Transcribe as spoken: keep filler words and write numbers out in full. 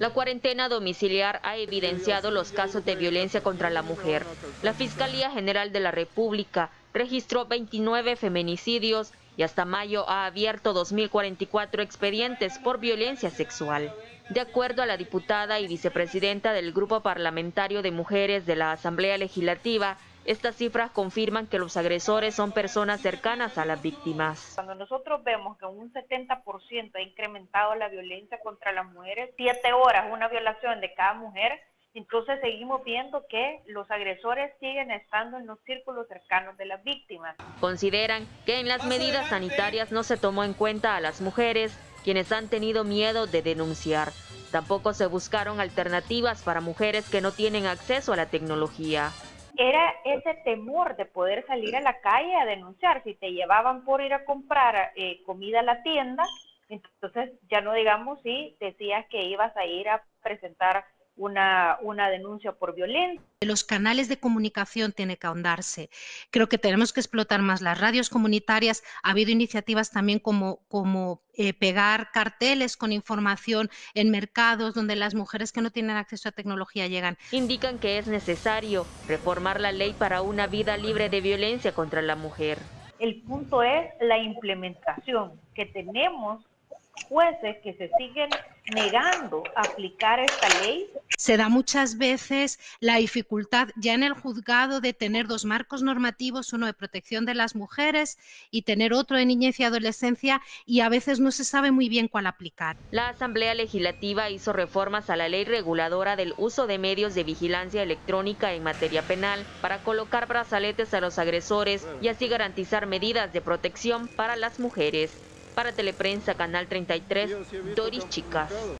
La cuarentena domiciliar ha evidenciado los casos de violencia contra la mujer. La Fiscalía General de la República registró veintinueve feminicidios y hasta mayo ha abierto dos mil cuarenta y cuatro expedientes por violencia sexual. De acuerdo a la diputada y vicepresidenta del Grupo Parlamentario de Mujeres de la Asamblea Legislativa, estas cifras confirman que los agresores son personas cercanas a las víctimas. Cuando nosotros vemos que un setenta por ciento ha incrementado la violencia contra las mujeres, siete horas una violación de cada mujer, entonces seguimos viendo que los agresores siguen estando en los círculos cercanos de las víctimas. Consideran que en las medidas sanitarias no se tomó en cuenta a las mujeres, quienes han tenido miedo de denunciar. Tampoco se buscaron alternativas para mujeres que no tienen acceso a la tecnología. Era ese temor de poder salir a la calle a denunciar. Si te llevaban por ir a comprar eh, comida a la tienda, entonces ya no digamos si decías que ibas a ir a presentar una, una denuncia por violencia. Los canales de comunicación tienen que ahondarse. Creo que tenemos que explotar más las radios comunitarias. Ha habido iniciativas también como, como eh, pegar carteles con información en mercados donde las mujeres que no tienen acceso a tecnología llegan. Indican que es necesario reformar la ley para una vida libre de violencia contra la mujer. El punto es la implementación, que tenemos jueces que se siguen negando a aplicar esta ley. Se da muchas veces la dificultad ya en el juzgado de tener dos marcos normativos, uno de protección de las mujeres y tener otro de niñez y adolescencia, y a veces no se sabe muy bien cuál aplicar. La Asamblea Legislativa hizo reformas a la ley reguladora del uso de medios de vigilancia electrónica en materia penal para colocar brazaletes a los agresores y así garantizar medidas de protección para las mujeres. Para Teleprensa, Canal treinta y tres, Doris Chicas.